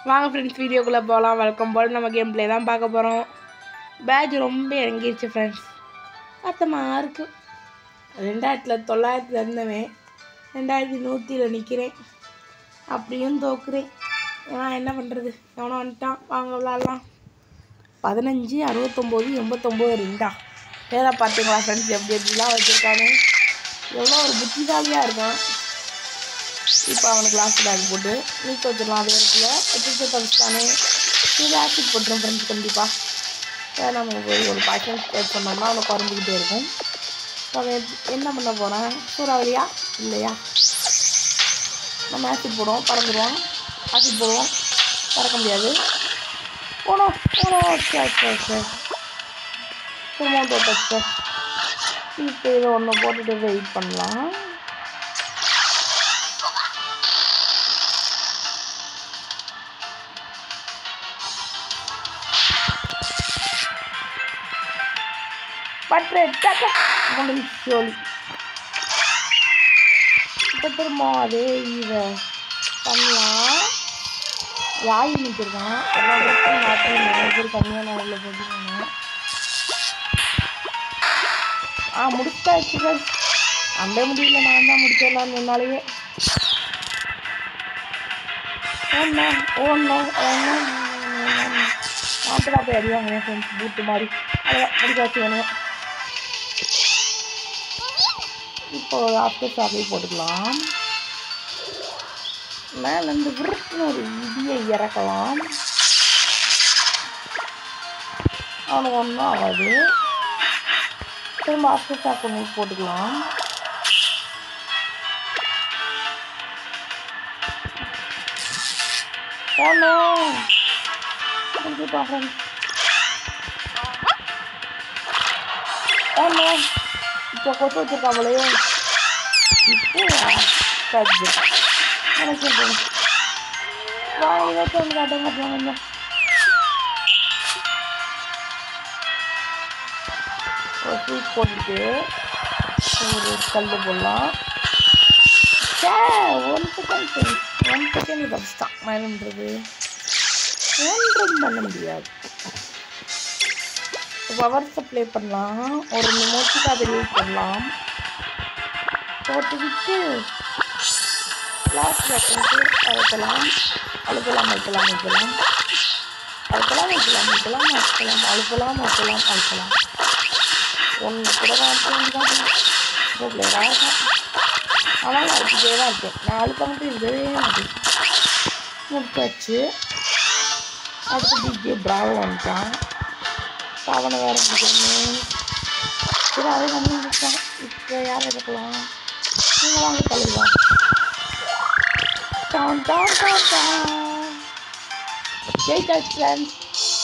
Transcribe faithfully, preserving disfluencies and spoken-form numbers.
வாங்க ஃப்ரெண்ட்ஸ் வீடியோக்குள்ளே போகலாம். வழக்கம் போல் நம்ம கேம் ப்ளே தான் பார்க்க போகிறோம். பேட்ச் ரொம்ப இறங்கிடுச்சு ஃப்ரெண்ட்ஸ், அர்த்தமாக இருக்குது. ரெண்டாயிரத்தில் தொள்ளாயிரத்தில் இருந்தவன் ரெண்டாயிரத்தி நூற்றியில் நிற்கிறேன், அப்படியும் தோக்குறேன். ஏன்னா என்ன பண்ணுறது, எவனோ வந்துட்டான். வாங்க விளாட்லாம். பதினஞ்சு அறுபத்தொம்போது எண்பத்தொம்போது ரெண்டா வேலை பார்த்தீங்களா ஃப்ரெண்ட்ஸ், எப்படி எப்படிலாம் வச்சுருக்கானு. எவ்வளோ ஒரு புத்திசாலியாக இருக்கான். இப்போ அவனுக்கு லாஸ்ட் பேக் போட்டு நீக்க வச்சிடலாம். அதே இடத்துல வச்சு தவிச்சிட்டானே. இது ஆசிட் போட்டுரும் ஃப்ரெண்ட்ஸ் கண்டிப்பாக. ஏன்னா நம்ம போய் ஒரு பாய்ச்சல் ஸ்ப்ரெட் பண்ணோம்னா அவனை குறைஞ்சிக்கிட்டே இருக்கும். அவன் என்ன பண்ண போகிறேன், சூறாவளியா இல்லையா? நம்ம ஆசிட் போடுவோம், பறந்துடுவோம். ஆசிட் போடுவோம், பறக்க முடியாது. போனோம் போனோம் சரி சரி சரி திரும்ப போட்டு இப்போ இதை ஒன்று போட்டுட்டு வெயிட் பண்ணலாம். பற்று சொல்லி இப்போ திரும்ப அதே இதை பண்ணலாம். யாய் நிற்கிருக்கான் எல்லா பேருக்கும் நாட்டு பேர் கம்மியான உள்ள போட்டுருக்காங்க. ஆ முடிச்சாச்சு ஃப்ரெண்ட்ஸ், அந்த முடியல, நான் தான் முடிச்சிடலாம் முன்னாலேயே. ஒன்றா ஒன்றா ஒன்றா நாட்டு போய் அடிவாங்க ஃப்ரெண்ட்ஸ், பூட்டு மாதிரி. அதை முடிச்சாச்சு வேணும். இப்போ ஆஃப்டர் ஷாப்பில் போட்டுக்கலாம். மேலேருந்து விருப்புன்னு ஒரு இடியை இறக்கலாம். அவனுக்கு ஒன்றும் ஆகாது. திரும்ப ஆஃப்டர் ஷாப் ஒன்று போட்டுக்கலாம். ஒன்றும் முடிச்சுட்டோம் ஃப்ரெண்ட்ஸ். ஒன்றும் இப்போ கொத்து வச்சுருக்காங்களே. இப்போ கஜு எனக்கு வா இருபத்தி ஒன்று காட்ட மாட்டாங்க. ஒரு ஸ்வீட் போட்டுட்டு ஒரு கல் போடலாம். ஒன் செகண்ட் ஒன் செகண்ட் தப்பிச்சிட்டான். என்னன்றது ஒன்றும் பண்ண முடியாது. பவர் சப்ளை பண்ணலாம். ஒரு மோட்டிக்கா வெளியே போடலாம். போட்டுக்கிட்டு லாஸ்ட் வைக்கிட்டு அழுத்தலாம் அழுத்தலாம் அழுத்தலாம் அழுத்தலாம் அழுத்தலாம் அழுத்தலாம் அழுத்தலாம் அழுத்தலாம் அழுத்தலாம் அழுத்தலாம் அழுத்தலாம் ஒன்று கூட தான் இருக்கும். ஆனால் அழுத்திட்டே தான் இருக்கேன். நான் அழுத்த மட்டும் இருக்கவே மாட்டேன். முடிச்சாச்சு. அடுத்து டிஜே பிராவோ வந்துட்டான். அவனை வேறு பிடிக்கணும். சரி அதை கம்மிட்டான். இப்போ யார் எடுக்கலாம்? நீங்கள் வாங்க கழுவா. Down, down, down, down. Jay, that's friends.